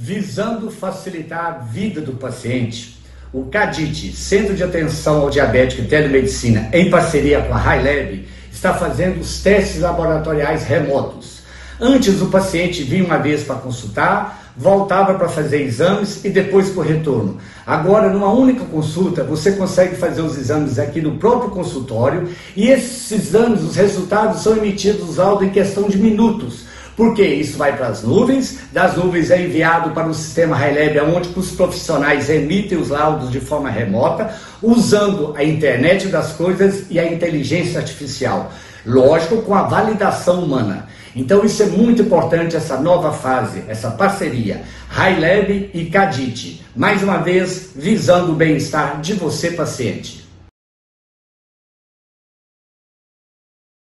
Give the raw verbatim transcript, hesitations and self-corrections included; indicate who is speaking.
Speaker 1: Visando facilitar a vida do paciente, o CADIT, Centro de Atenção ao Diabético e Telemedicina, em parceria com a HiLab, está fazendo os testes laboratoriais remotos. Antes, o paciente vinha uma vez para consultar, voltava para fazer exames e depois para o retorno. Agora, numa única consulta, você consegue fazer os exames aqui no próprio consultório e esses exames, os resultados são emitidos os laudos em questão de minutos. Porque isso vai para as nuvens, das nuvens é enviado para o sistema HiLab, onde os profissionais emitem os laudos de forma remota, usando a internet das coisas e a inteligência artificial. Lógico, com a validação humana. Então isso é muito importante, essa nova fase, essa parceria, HiLab e CADIT. Mais uma vez, visando o bem-estar de você, paciente.